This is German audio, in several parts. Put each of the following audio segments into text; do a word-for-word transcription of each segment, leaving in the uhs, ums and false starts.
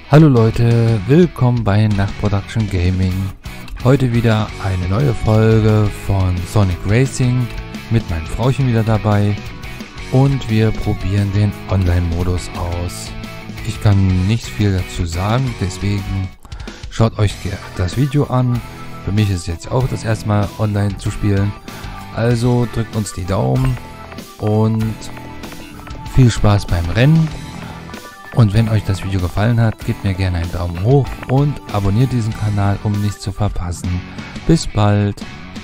Hallo Leute, willkommen bei Nacht Production Gaming. Heute wieder eine neue Folge von Sonic Racing mit meinem Frauchen wieder dabei und wir probieren den Online-Modus aus. Ich kann nicht viel dazu sagen, deswegen schaut euch das Video an. Für mich ist es jetzt auch das erste Mal online zu spielen, also drückt uns die Daumen und viel Spaß beim Rennen. Und wenn euch das Video gefallen hat, gebt mir gerne einen Daumen hoch und abonniert diesen Kanal, um nichts zu verpassen. Bis bald!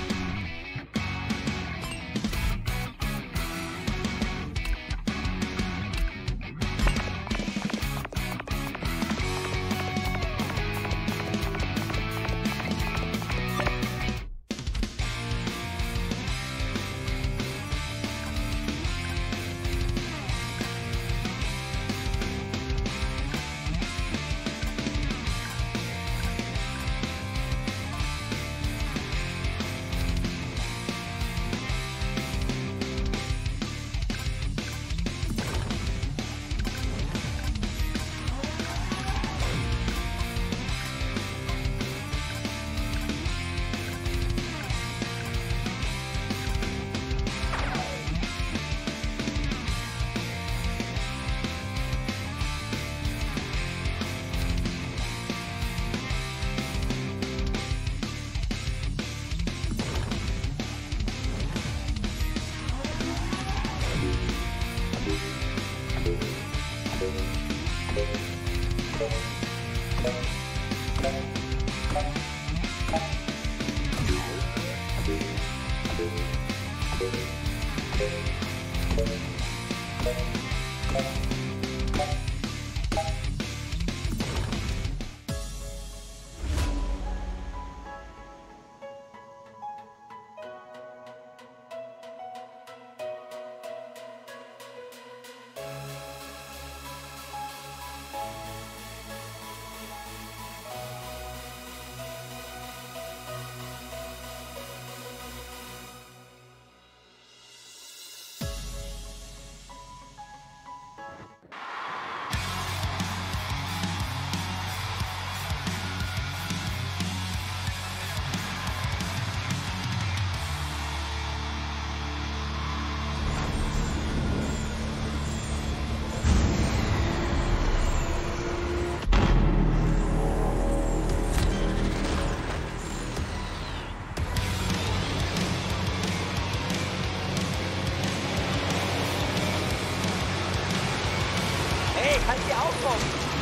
Halt die Augen!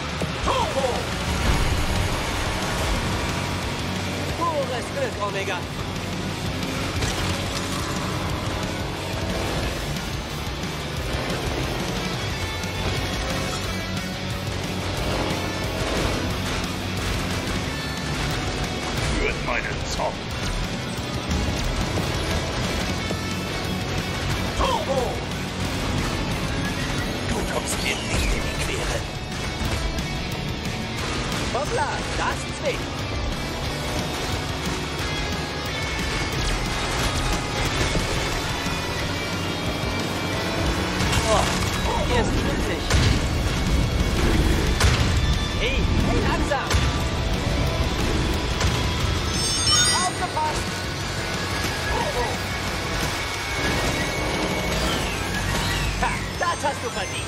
Turbo! Pures Glück, Omega! Führt meinen Zorn! Turbo! Du kommst mir nicht in die Quere! Hoppla, das zwingt! Oh, hier ist glücklich! Hey, hey, langsam! Aufgepasst! Turbo! Ha, das hast du verdient!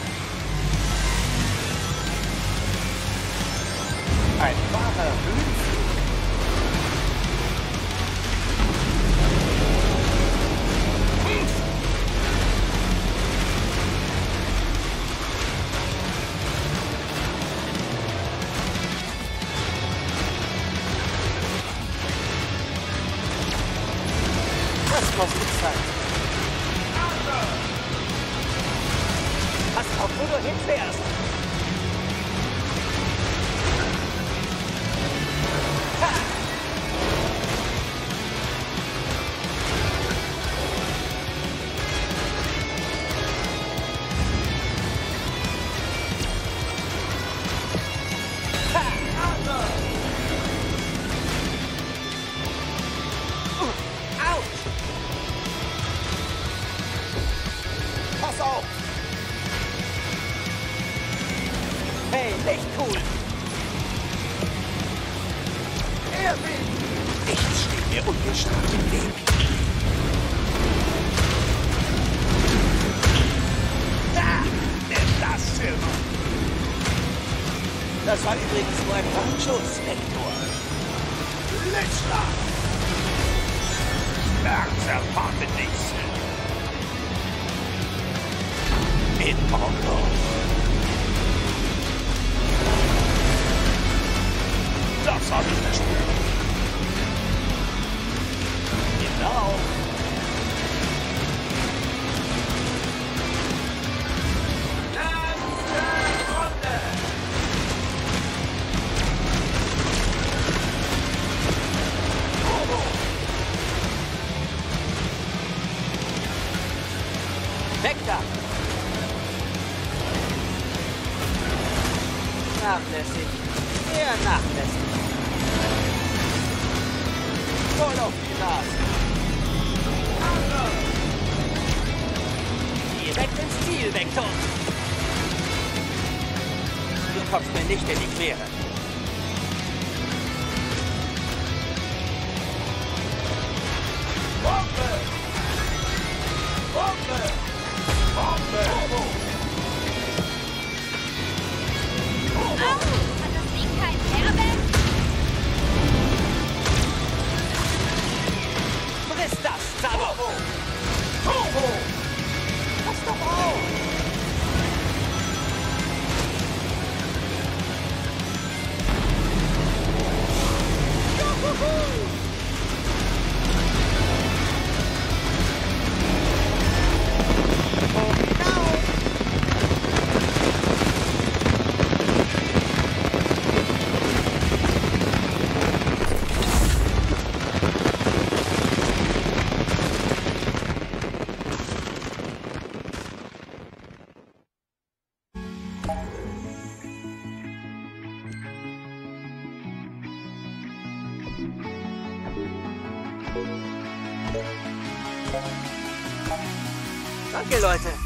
Ein wahrer Höhenflug. Das kostet Zeit. Pass auf, wo du hinfährst. Pass auf! Hey, echt cool! Steht im Weg. Da! Nimm das, Silber! Das war übrigens nur ein Warnschuss, Vektor. Blitzschlag! Herzerfahrt mit nichts. In Ordnung. Das habe ich gespürt. Genau. Weg da! Nachlässig. Sehr nachlässig. Voll auf die Nase. Direkt ins Ziel, Vektor. Du kommst mir nicht in die Quere. Bombe! Bombe! Bombe! Au! Hat das Ding kein Airbag? Friss das, Sabo! Turbo! Pass doch auf! Juhu! Danke, Leute.